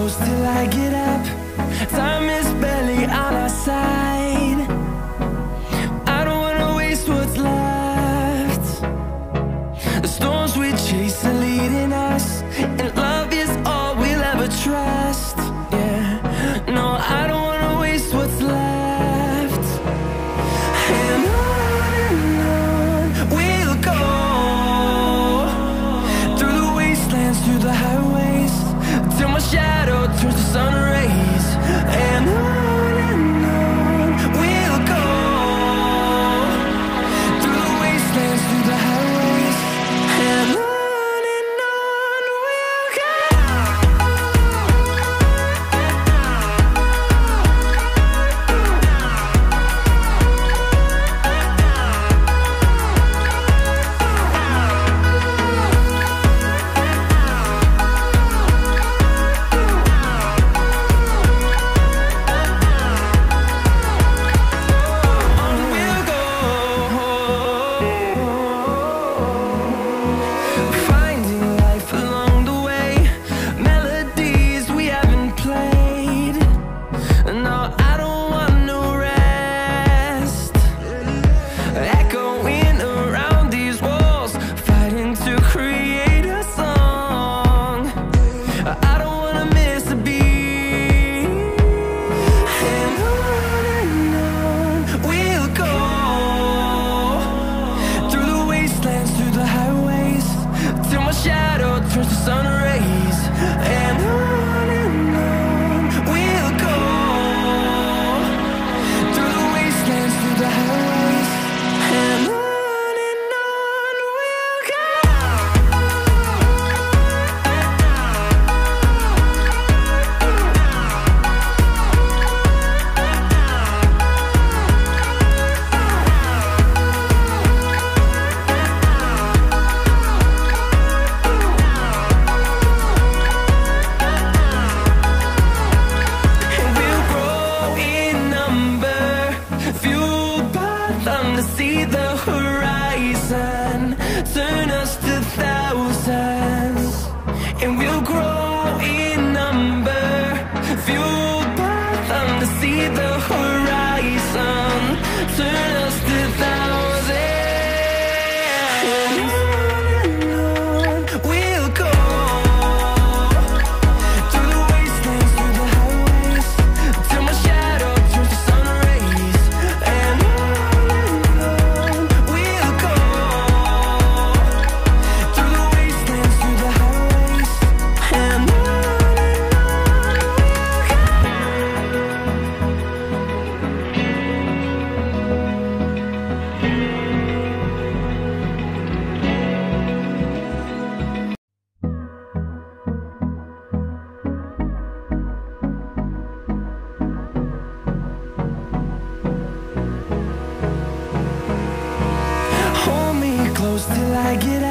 close till I get up. Time is barely on our side. I don't wanna waste what's left. The storms we chase are leading us, and love is all we'll ever trust. Yeah, no, I don't wanna waste what's left. And on we'll go, through the wastelands, through the highways, till my shadow turns to sun rays. And on we'll go, through the wastelands, through the highways, and on we'll go. Finding life along the way, melodies we haven't played. No, I don't want no rest. Echoing around these walls, fighting to create a song. I don't wanna miss a beat. And on we'll go, through the wastelands, through the highways, till my shadow turns to sun rays. And on we'll go, through the wastelands, through the highways, and on we'll go. And we'll grow in number, fueled by them to see the horizon, turn us to thousands. And we'll grow in number, fueled by them to see the horizon, turn us to thousands. And on we'll go, through the wastelands, through the highways, till my shadow turns to sun rays. And on we'll go, through the wastelands, through the highways, and on we'll go. Hold me close till I get